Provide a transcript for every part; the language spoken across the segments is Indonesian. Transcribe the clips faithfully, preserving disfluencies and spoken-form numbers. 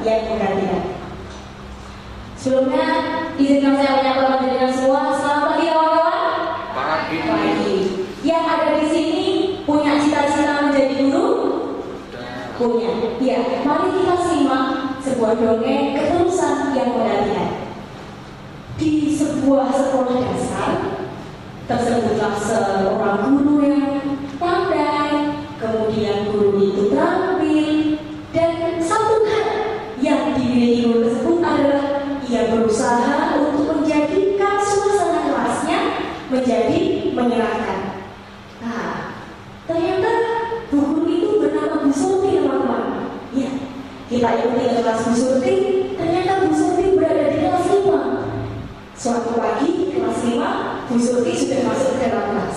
yang menggantikan. Sebelumnya, izinkan saya menyapa menjadikan semua. Selamat pagi kawan-kawan. Pagi. Pagi. Yang ada di sini punya cita-cita menjadi guru? Punya. Ya, mari kita simak sebuah dongeng keterusan yang menggantikan. Di sebuah sekolah dasar tersebutlah seorang guru yang pandai, kemudian guru itu terampil, dan satu hal yang dimiliki guru tersebut adalah ia berusaha untuk menjadikan suasana kelasnya menjadi menyenangkan. Nah, ternyata guru itu bernama Bu Surti, teman-teman. Ya, kita ikuti kelas Bu Surti. Ternyata Bu Surti berada di kelas lima. Suatu pagi kelas lima, Bu Surti sudah masuk ke dalam kelas.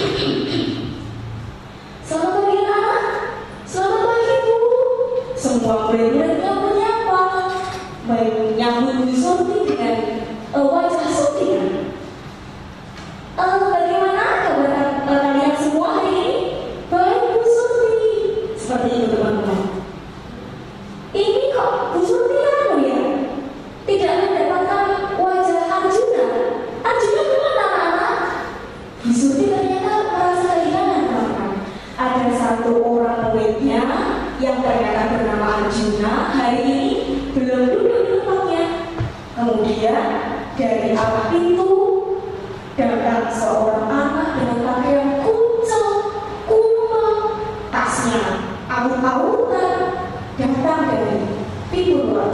Selamat pagi anak. Selamat pagi Bu. Semua murid-muridnya menyapa, menyambut Bu Surti dengan uh, wajah sutian. Uh, bagaimana kabar uh, kalian semua hari ini? Baik Bu Surti. Seperti itu teman-teman. Ini kok Bu Surti anu ya? Tidak mendapatkan wajah Arjuna. Arjuna kemana anak-anak? Bu Surti ternyata merasa kehilangan teman-teman. Ada satu orang muridnya yang ternyata bernama Arjuna hari ini belum duduk di tempatnya. Kemudian dari arah pintu datang seorang anak dengan pakaian kucel, kumal, tasnya aut-autan, datang dari pintu luar.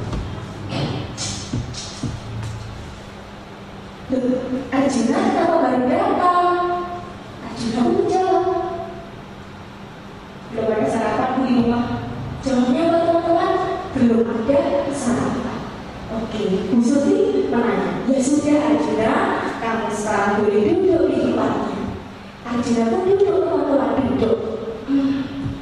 Loh, Arjuna kenapa baru datang? Arjuna pun menjawab, belum ada sarapan di rumah. Jawabnya buat teman-teman, belum ada sarapan. Oke, Bu Surti menanya, ya sudah Arjuna, kamu sekarang boleh duduk di tempatnya. Arjuna pun duduk, teman-teman, duduk. hmm.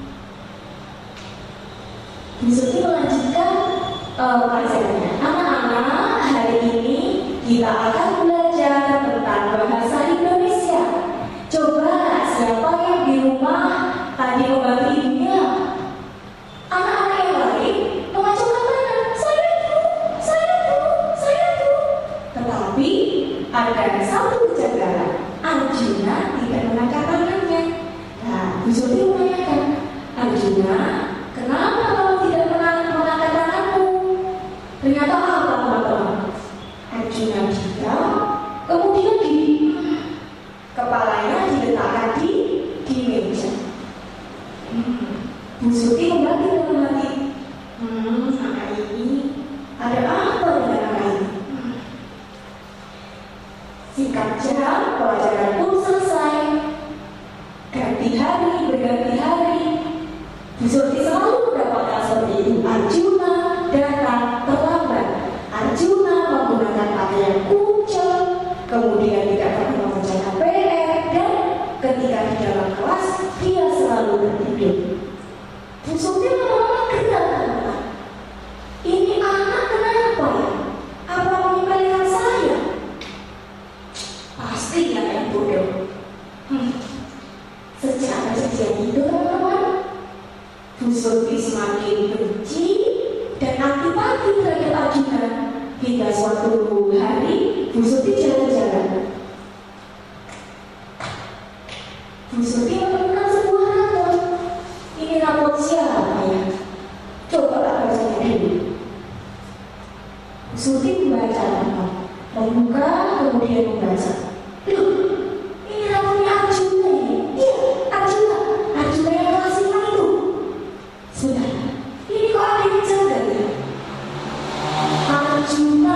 Bu Surti melanjutkan uh, pelajarannya. Anak-anak, hari ini kita akan belajar tentang bahasa Indonesia. Coba siapa yang di rumah tadi membantu ibunya? Anak-anak yang lain mengajukan tangan, saya bu, saya bu, saya bu. Tetapi ada satu kejanggalan, Arjuna tidak mengangkat tangannya. Nah, Bu Surti menanyakan, Arjuna, kenapa kamu tidak mengangkat tanganmu? Ternyata apa teman-teman? Arjuna diam, kemudian di kepalanya diletakkan di di meja. Hmm. Bu Surti kembali dalam hati, hmm, anak ini ada apa dengan anak ini? Hmm. Singkat jam, pelajaran pun selesai. Ganti hari, berganti hari. Bu Surti selalu mendapatkan seperti itu. Arjuna datang terlambat. Arjuna menggunakan pakaian kucel, kemudian tidak pernah mengerjakan P R, dan ketika di dalam kelas dia selalu tertidur. Bu Surti lama-lama gerak, teman-teman. Ini anak kenapa ya? Apa menyepelekan saya? Pasti dia yang bodoh. Hmm. Sejak kejadian itu, teman-teman, Bu Surti semakin benci dan antipati terhadap Arjuna. Hingga suatu hari Bu Surti jalan-jalan. Bu Surti menemukan sebuah rapor. Ini rapor siapa ya? Coba tak bacanya dulu. Bu Surti membaca rapor, membuka kemudian membaca. Loh, ini rapornya Arjuna ini. Iya, Arjuna. Arjuna yang kelas lima itu. Sudah, ini kok ada yang janggal ya? Arjuna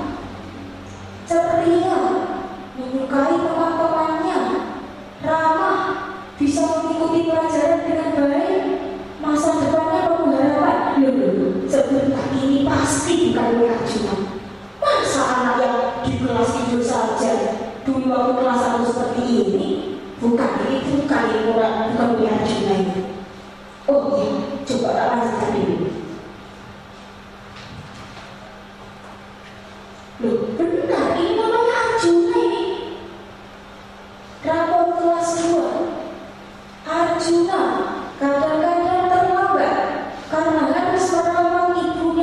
ceria, menyukai teman-temannya, ramah, bisa mengikuti pelajaran dengan baik, masa depannya penuh harapan. Loh, loh, sebentar ini pasti bukan Arjuna. Masa anak yang di kelas itu saja dulu waktu kelas satu seperti ini? Bukan, ini bukan ini orang, bukan Arjuna ini. Oh iya, coba tak lanjutkan dulu. Loh, benar, ini namanya Arjuna ini. Rapor kelas dua. Arjuna kadang-kadang terlambat karena harus merawat ibunya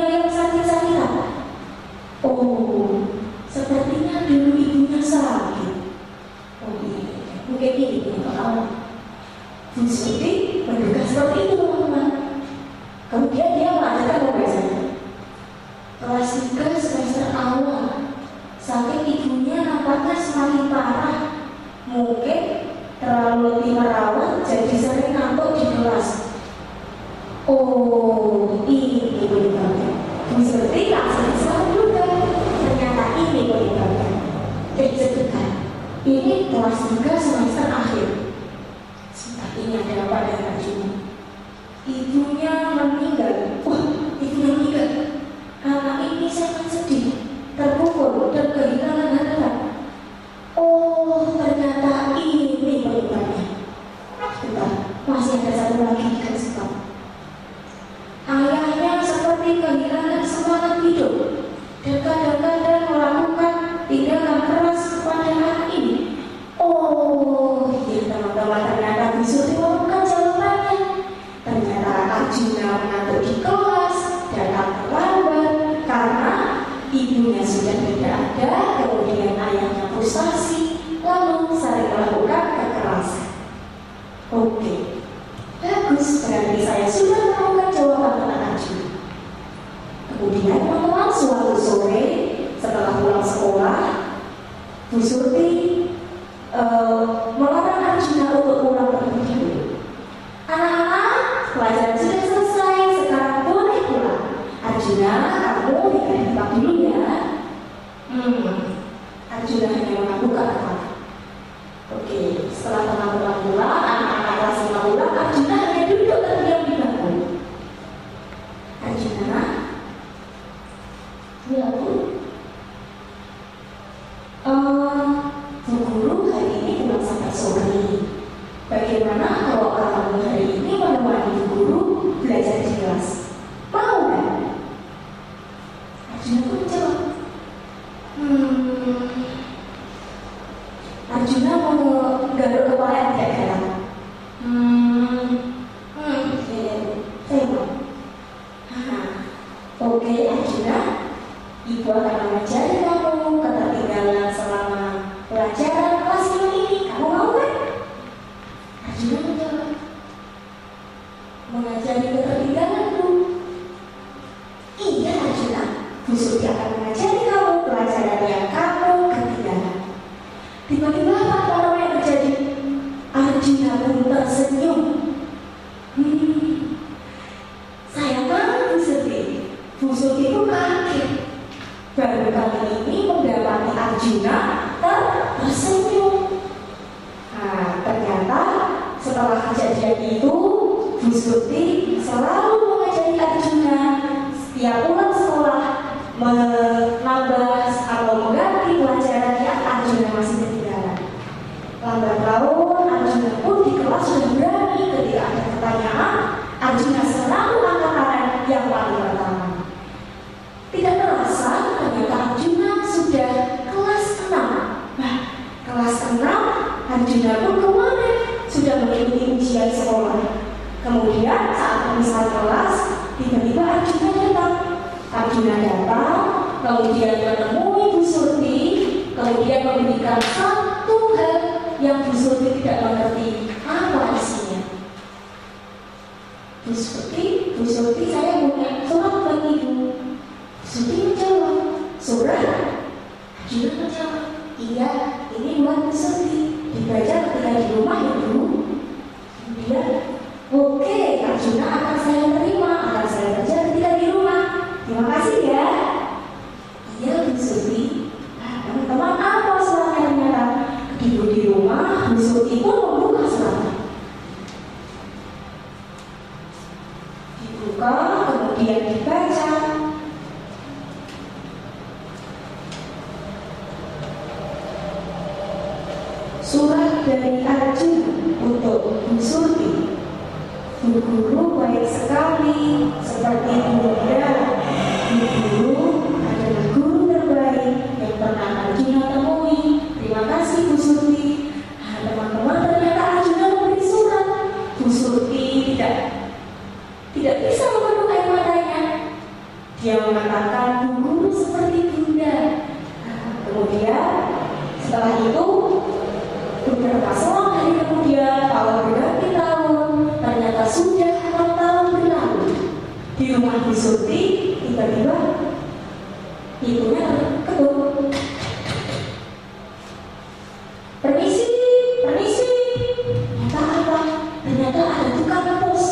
Kemudian teman-teman suatu sore setelah pulang sekolah, Bu Surti uh, melarang Arjuna untuk pulang terlebih dahulu. Anak-anak, pelajaran sudah selesai, sekarang boleh pulang. Arjuna, kamu tidak ditempat dulu ya. Hmm, Arjuna hanya menganggukkan kepala. Oke, setelah teman-teman pulang, anak-anak kelas lima pulang, Arjuna hanya duduk terdiam di bangku. Arjuna, ya Bu, uh, Bu Guru hari ini pulang sampai sore. Bagaimana kalau kamu hari ini menemani Bu Guru belajar di kelas? Mau kan? Arjuna pun menjawab, hmm, Arjuna mau garuk kepala yang tidak dalam. Hmm, hmm, saya mau. Oke Arjuna, Ibu akan mengajari kamu ketertinggalan selama pelajaran kelas ini. Kamu mau kan? Arjuna menjawab, mengajari ketertinggalan Bu. Iya Arjuna, Bu Surti akan mengajari kamu pelajaran yang kamu ketinggalan. Tiba-tiba apa yang terjadi? Arjuna pun tersenyum. Hmm, sayang banget Bu Surti. Bu Surti itu kaget. Baru kali ini mendapati Arjuna tersenyum. Nah, ternyata setelah kejadian itu, Bu Surti selalu mengajari Arjuna setiap pulang sekolah menambah atau mengganti pelajaran yang Arjuna masih ketinggalan. Lambat laun, Arjuna pun di kelas sudah berani ketika ada pertanyaan, Arjuna selalu angkat tangan yang paling pertama. Tidak terasa, ternyata Arjuna sudah kelas enam. Nah, kelas enam, Arjuna pun kemarin sudah mengikuti ujian sekolah. Kemudian saat pemisah kelas, tiba-tiba Arjuna datang. Arjuna datang, kemudian menemui Bu Surti, kemudian memberikan satu hal yang Bu Surti tidak mengerti apa isinya. Bu Surti, Bu Surti, saya punya surat bagi Ibu. Bu Surti menjawab, surat? Arjuna menjawab, iya, ini buat Bu Surti, dibaca ketika di rumah ya Bu. Kemudian, oke, Arjuna akan saya terima, akan saya baca ketika di rumah. Terima kasih ya. Iya Bu Surti. Nah, teman-teman, apa suratnya ternyata? Ibu di rumah, Bu Surti pun membuka suratnya. Dibuka, kemudian dibaca. Surat dari Arjuna untuk Bu Surti. Bu Guru baik sekali, seperti Bunda. Bu Guru adalah guru terbaik yang pernah Arjuna temui. Terima kasih Bu Surti. Nah, teman-teman, ternyata Arjuna memberi surat. Bu Surti tidak tidak bisa memenuhi air matanya. Dia mengatakan, Bu Guru seperti Bunda. Nah, kemudian setelah itu beberapa selang hari kemudian, tahun berganti tahun, ternyata sudah enam tahun berlalu. Di rumah Bu Surti, tiba-tiba ibunya terkebut. Permisi, permisi. Ternyata apa? Ternyata ada tukang pos.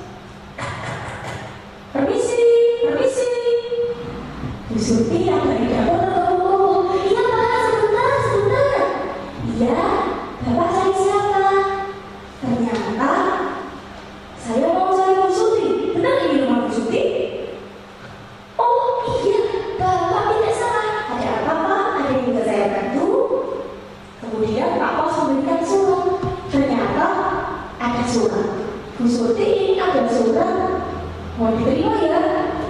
Permisi, permisi. Bu Surti yang dari dapur terkebut. Iya Pak, sebentar, sebentar. Iya. Bapak cari siapa? Ternyata saya mau cari Bu Surti. Benar ini rumah Bu Surti? Oh iya, Bapak tidak salah. Ada apa Pak? Ada yang bisa saya bantu? Kemudian Pak Pos memberikan surat. Ternyata ada surat. Bu Surti, ini ada surat. Mau diterima ya?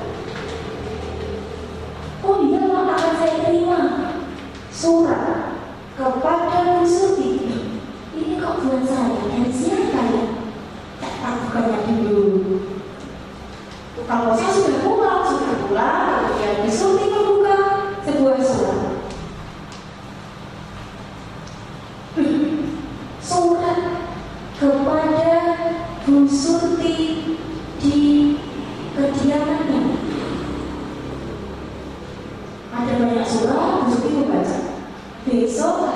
Oh iya Pak, akan saya terima. Surat kepada Bu Surti. Ini kok buat saya, dari siapa ya? Tak bukannya dulu. Tukang posnya sudah pulang, sudah pulang. Kemudian Bu Surti membuka sebuah surat. Surat kepada Bu Surti di kediaman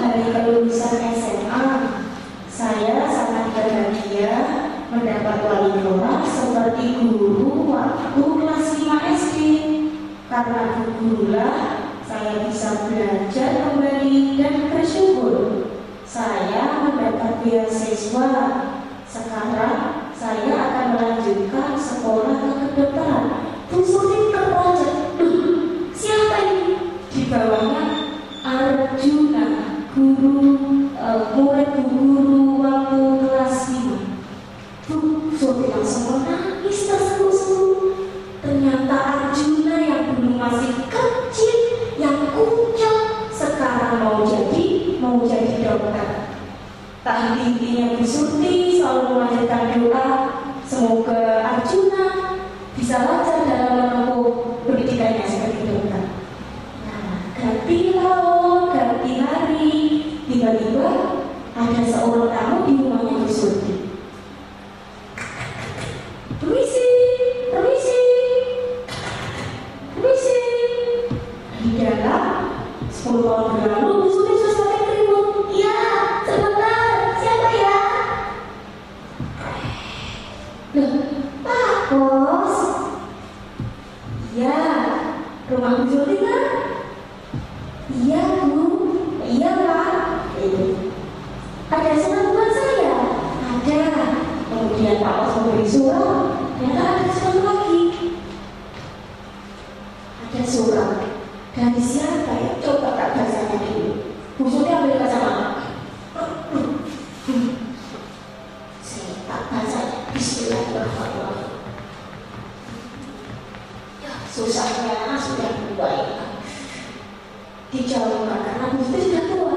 hari kelulusan S M A, saya sangat bahagia mendapat wali kelas seperti guru waktu kelas lima S D. Karena gurulah saya bisa belajar kembali dan bersyukur. Saya mendapat beasiswa. Sekarang saya akan melanjutkan sekolah ke kedokteran. Bu Surti terperanjat. Siapa ini? Di bawahnya Arjuna, guru uh, murid guru waktu kelas lima. Bu Surti langsung menangis terseru-seru. Ternyata Arjuna yang dulu masih kecil, yang kucel, sekarang mau jadi mau jadi dokter. Tak henti-hentinya Bu Surti selalu memanjatkan doa semoga Arjuna bisa lancar dalam menempuh pendidikannya sebagai dokter. Nah, ganti tahun, ganti hari, tiba-tiba ada seorang tamu di rumahnya Bu Surti. Permisi, permisi, permisi. Di dalam sepuluh tahun berlalu Bu Surti sudah pakai kerudung. Iya, sebentar. Siapa ya? Loh, Pak Bos. Iya, rumah Bu Surti kan? Iya Bu, iya Pak. Ada surat buat saya? Ada. Kemudian Pak Bos memberi surat. Ternyata ada surat lagi. Ada surat. Dari siapa ya? Coba tak bacanya dulu. Bu Surti ambil kacamata. Saya tak bacanya. Bismillahirrahmanirrahim. Ya, susahnya sudah baik. Dijauhkan karena Bu Surti sudah tua.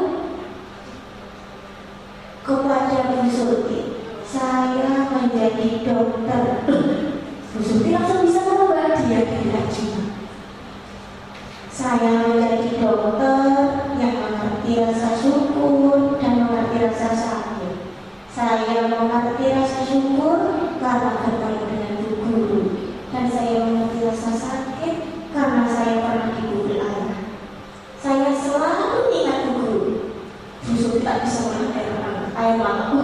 Kepada Bu Surti, saya menjadi dokter. Bu Surti langsung bisa menebak dia tidak cuma. Saya menjadi dokter yang mengerti rasa syukur dan mengerti rasa sakit. Saya mengerti rasa syukur karena bertemu dengan Bu Guru, dan saya mengerti rasa sakit karena saya pernah dibully ayah. Saya selalu ingat Bu Guru. Bu Surti tak bisa menahan air mata.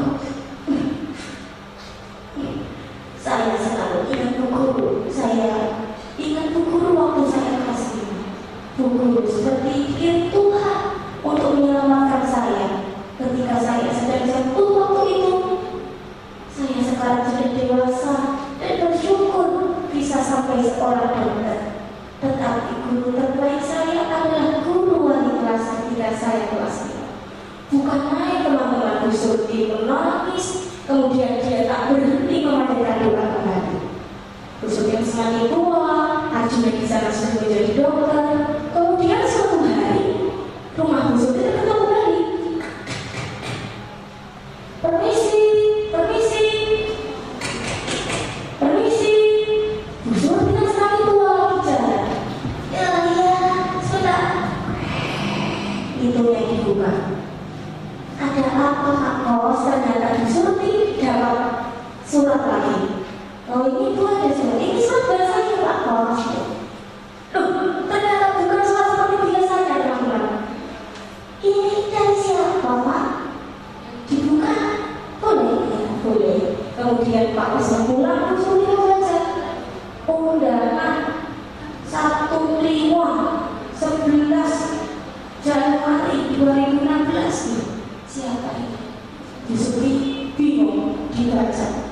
Saya selalu ingat Bu Guru. Saya ingat Bu Guru waktu saya kelas lima. Bu Guru seperti pikir Tuhan untuk menyelamatkan saya ketika saya sedang jatuh waktu itu. Saya sekarang sudah dewasa dan bersyukur bisa sampai sekolah dokter. Tetapi guru terbaik saya adalah guru wali kelas ketika saya kelas lima. Bukan main teman-teman. Bu Surti menangis, kemudian dia tak berhenti memanjatkan doa kembali. Bu Surti yang semakin tua, Arjuna di sana sudah menjadi dokter. Kemudian suatu hari, rumah Bu Surti terketuk kembali. Permisi, permisi, permisi. Bu Surti yang semakin tua lagi jalan. Ya, ya, sudah. Itu yang dibuka. Ada apa Pak Bos? Ternyata Bu Surti dapat surat lagi. Oh ini tuh ada surat. Ini surat bahasanya Pak Bos. Loh, ternyata bukan surat seperti biasanya teman-teman. Ini dari siapa Pak? Dibuka? Boleh? Ya, boleh. Kemudian Pak Bos pulang, Bu Surti membaca undangan satu lima sebelas Januari dua ribu enam belas nih. Siapa ini? Bu Surti bingung dibaca.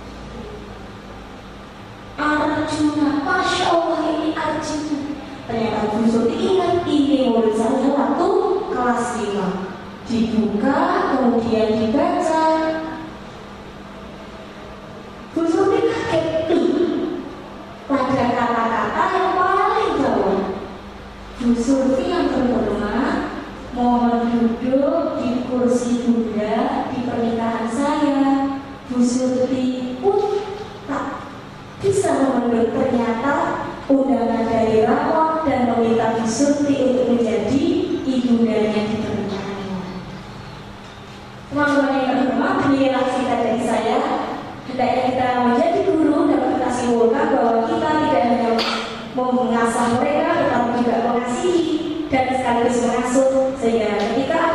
Arjuna, Masya Allah ini Arjuna. Ternyata Bu Surti ingat ini murid saya waktu kelas lima. Dibuka, kemudian dibaca. Bu Surti kaget. Pada kata-kata yang paling bawah, Bu Surti yang terhormat, mohon duduk di kursi Bunda di pernikahan saya. Bu Surti pun tak bisa memeluk. Ternyata undangan dari Rawang dan meminta Bu Surti untuk menjadi ibundanya di pernikahannya. Teman-teman yang terhormat, inilah cerita dari saya. Hendaknya kita menjadi guru dapat kita simpulkan bahwa kita tidak hanya mengasah mereka, tetapi juga mengasihi dan sekaligus mengasuh, sehingga ketika